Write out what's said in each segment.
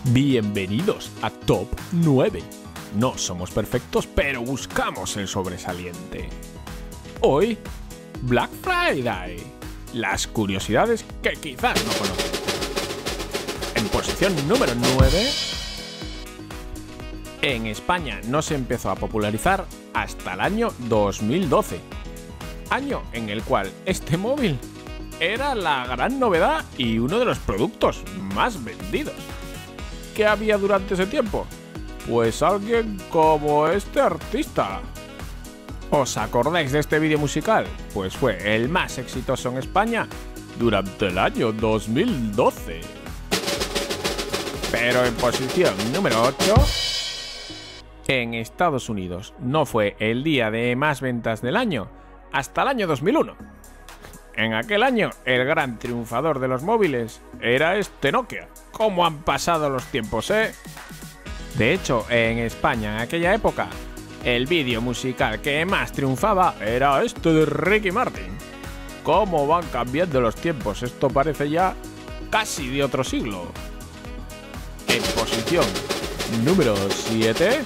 Bienvenidos a Top 9. No somos perfectos, pero buscamos el sobresaliente. Hoy, Black Friday. Las curiosidades que quizás no conocen. En posición número 9, en España no se empezó a popularizar hasta el año 2012. Año en el cual este móvil era la gran novedad y uno de los productos más vendidos. ¿Qué había durante ese tiempo? Pues alguien como este artista. ¿Os acordáis de este vídeo musical? Pues fue el más exitoso en España durante el año 2012. Pero en posición número 8, en Estados Unidos no fue el día de más ventas del año hasta el año 2001. En aquel año, el gran triunfador de los móviles era este Nokia. ¿Cómo han pasado los tiempos, eh? De hecho, en España en aquella época, el vídeo musical que más triunfaba era este de Ricky Martin. ¿Cómo van cambiando los tiempos? Esto parece ya casi de otro siglo. En posición número 7,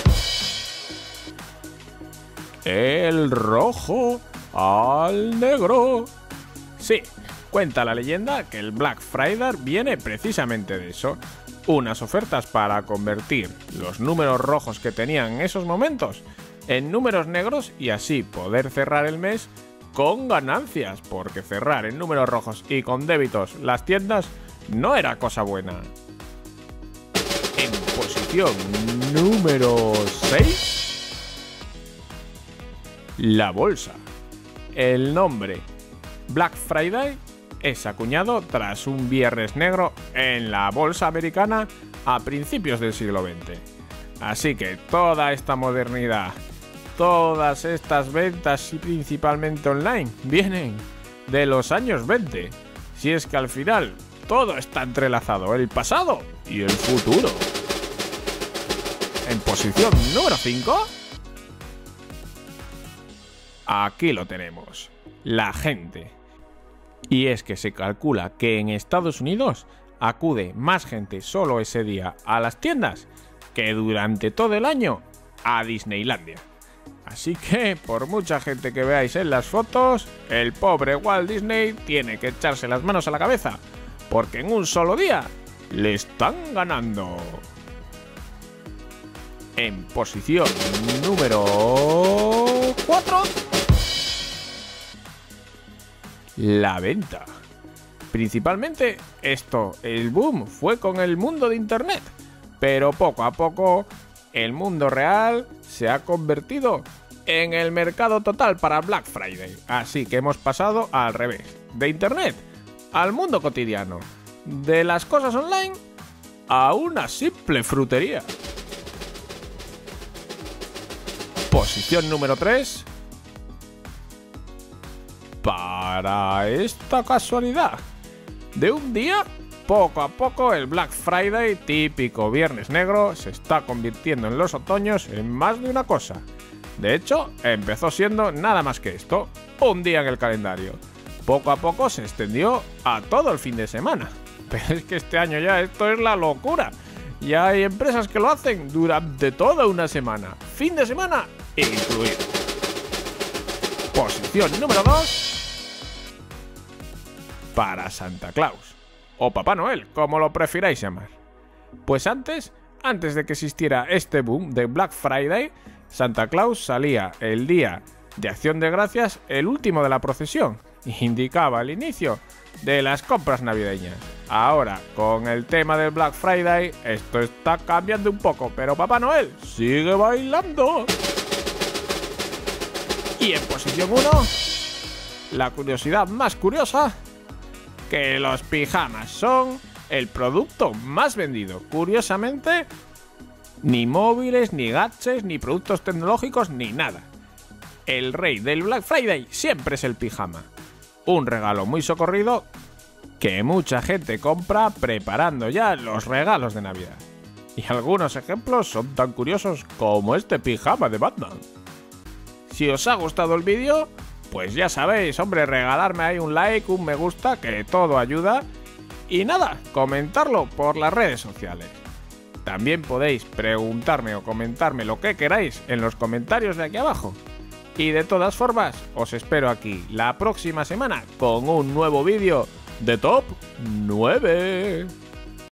el rojo al negro. Sí, cuenta la leyenda que el Black Friday viene precisamente de eso. Unas ofertas para convertir los números rojos que tenían en esos momentos en números negros y así poder cerrar el mes con ganancias, porque cerrar en números rojos y con débitos las tiendas no era cosa buena. En posición número 6, la bolsa. El nombre Black Friday es acuñado tras un viernes negro en la bolsa americana a principios del siglo XX. Así que toda esta modernidad, todas estas ventas y principalmente online vienen de los años 20. Si es que al final todo está entrelazado, el pasado y el futuro. En posición número 5, aquí lo tenemos, la gente. Y es que se calcula que en Estados Unidos acude más gente solo ese día a las tiendas que durante todo el año a Disneylandia. Así que, por mucha gente que veáis en las fotos, el pobre Walt Disney tiene que echarse las manos a la cabeza, porque en un solo día le están ganando. En posición número 4, la venta. Principalmente el boom fue con el mundo de internet, pero poco a poco el mundo real se ha convertido en el mercado total para Black Friday. Así que hemos pasado al revés, de internet al mundo cotidiano, de las cosas online a una simple frutería. Posición número 3. Para esta casualidad de un día, poco a poco el Black Friday, típico viernes negro, se está convirtiendo en los otoños en más de una cosa. De hecho, empezó siendo nada más que esto, un día en el calendario. Poco a poco se extendió a todo el fin de semana. Pero es que este año ya esto es la locura. Ya hay empresas que lo hacen durante toda una semana, fin de semana incluido. Posición número 2. Para Santa Claus, o Papá Noel, como lo prefiráis llamar. Pues antes de que existiera este boom de Black Friday, Santa Claus salía el día de Acción de Gracias, el último de la procesión, e indicaba el inicio de las compras navideñas. Ahora, con el tema del Black Friday, esto está cambiando un poco, pero Papá Noel sigue bailando. Y en posición 1, la curiosidad más curiosa, que los pijamas son el producto más vendido. Curiosamente, ni móviles, ni gadgets, ni productos tecnológicos, ni nada. El rey del Black Friday siempre es el pijama. Un regalo muy socorrido que mucha gente compra preparando ya los regalos de Navidad. Y algunos ejemplos son tan curiosos como este pijama de Batman. Si os ha gustado el vídeo, pues ya sabéis, hombre, regalarme ahí un like, un me gusta, que todo ayuda. Y nada, comentarlo por las redes sociales. También podéis preguntarme o comentarme lo que queráis en los comentarios de aquí abajo. Y de todas formas, os espero aquí la próxima semana con un nuevo vídeo de Top 9.